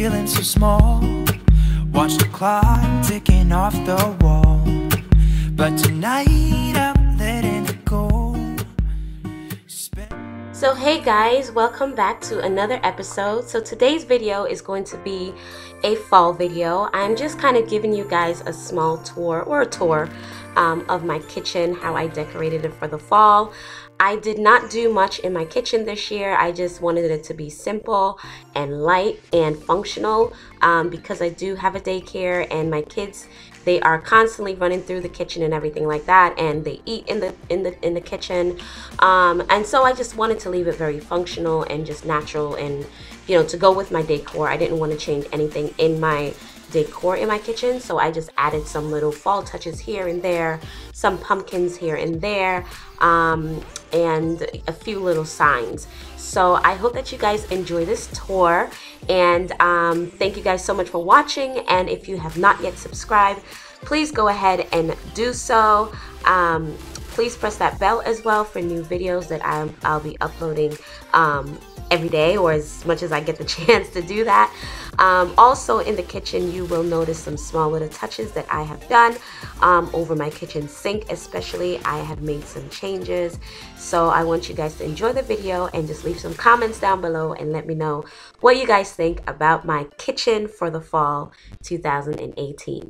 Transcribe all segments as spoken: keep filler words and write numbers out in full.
feeling so small. Watch the clock ticking off the wall, but tonight I'm letting it go. Spend So hey guys, welcome back to another episode. So today's video is going to be a fall video. I'm just kind of giving you guys a small tour or a tour um, of my kitchen, how I decorated it for the fall. I did not do much in my kitchen this year. I just wanted it to be simple and light and functional um, because I do have a daycare and my kids, they are constantly running through the kitchen and everything like that, and they eat in the in the in the kitchen, um, and so I just wanted to leave it very functional and just natural, and you know, to go with my decor. I didn't want to change anything in my decor in my kitchen, so I just added some little fall touches here and there, some pumpkins here and there, um, and a few little signs. So I hope that you guys enjoy this tour, and um, thank you guys so much for watching. And if you have not yet subscribed, please go ahead and do so. Um, please press that bell as well for new videos that I'm, I'll be uploading um, every day, or as much as I get the chance to do that. Um, also in the kitchen, you will notice some small little touches that I have done um, over my kitchen sink. Especially, I have made some changes, so I want you guys to enjoy the video and just leave some comments down below and let me know what you guys think about my kitchen for the fall two thousand eighteen.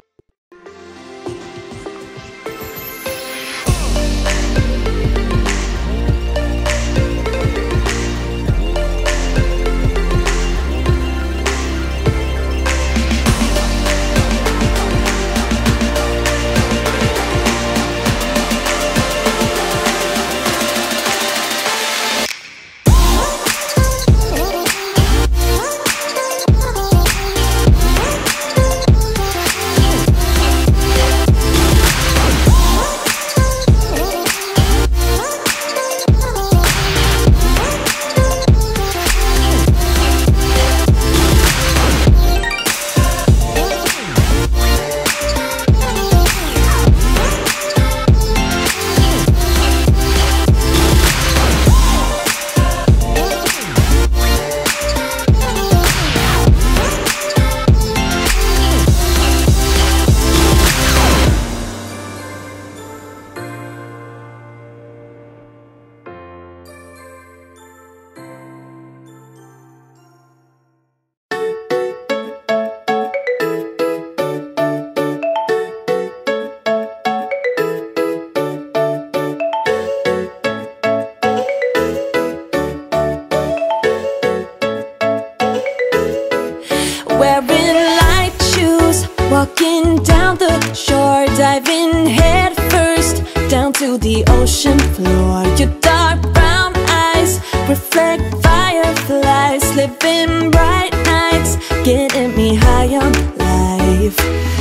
Walking down the shore, diving head first down to the ocean floor. Your dark brown eyes reflect fireflies, living bright nights, getting me high on life.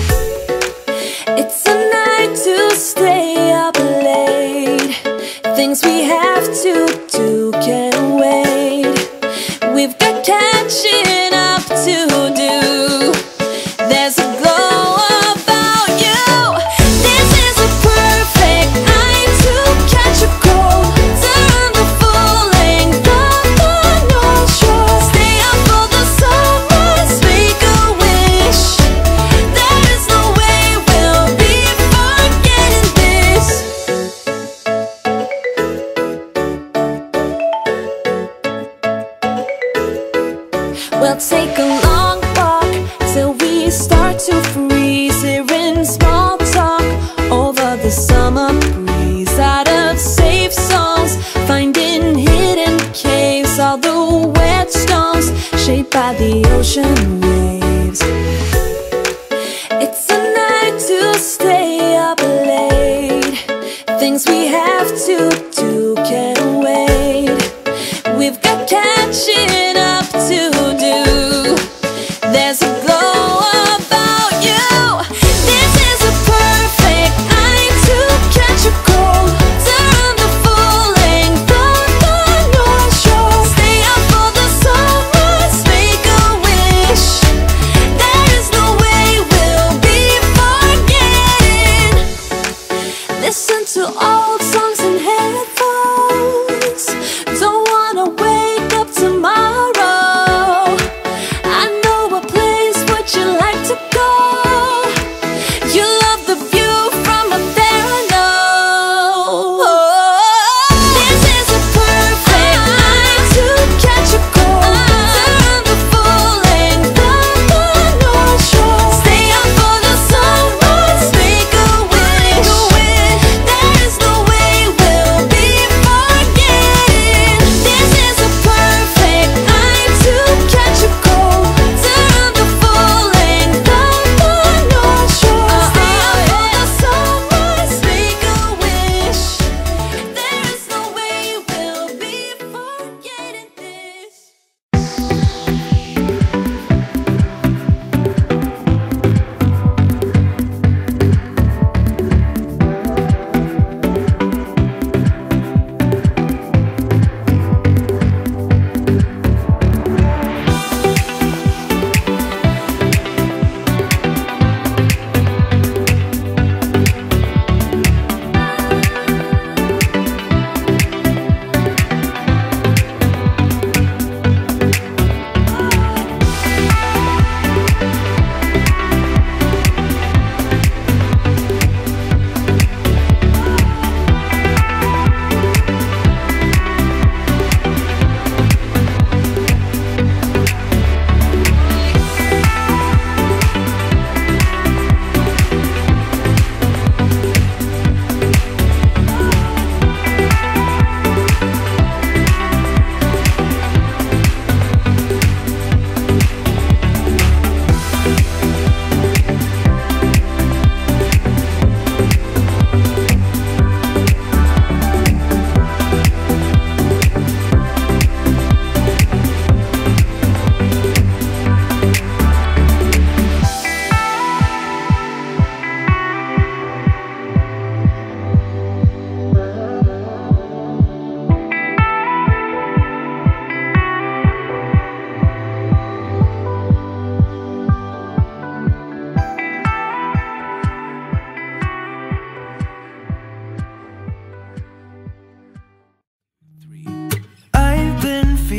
It's a night to stay up late. Things we have to do can't wait. We've got catching up to do. There's a glow about you. This is a perfect night to catch a cold. Turn the full length of the North Shore. Stay up for the sunrise, make a wish. There is no way we'll be forgetting this. We'll take a long walk till we start to freeze, hearing small talk over the summer breeze. Out of safe songs, finding hidden caves, all the whetstones shaped by the ocean waves. It's a night to stay up late. Things we have to do can't wait. We've got catching up to do. There's a glow about you. This is a perfect night to catch a cold. Turn the full length of the North Shore. Stay up for the sunrise, make a wish. There is no way we'll be forgetting. Listen to old songs in headphones. Don't wanna wake up tomorrow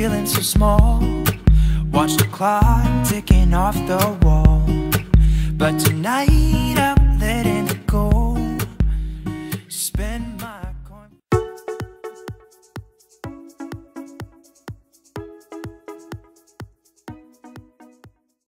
feeling so small. Watch the clock ticking off the wall. But tonight